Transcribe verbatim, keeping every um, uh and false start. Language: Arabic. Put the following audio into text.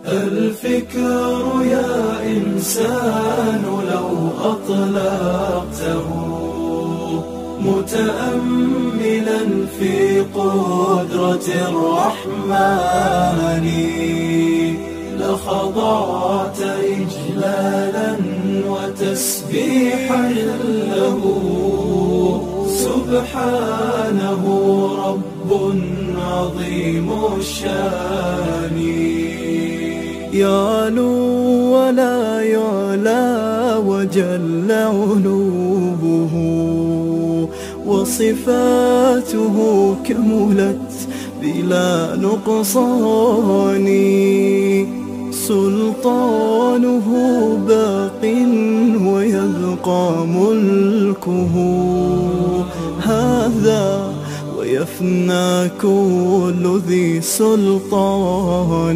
الفكر يا إنسان لو أطلقته متأملا في قدرة الرحمن لخضعت إجلالا وتسبيحا له سبحانه رب عظيم الشان يعلو ولا يعلى وجل علوه وصفاته كملت بلا نقصان سلطانه باق ويبقى ملكه هذا ويفنى كل ذي سلطان.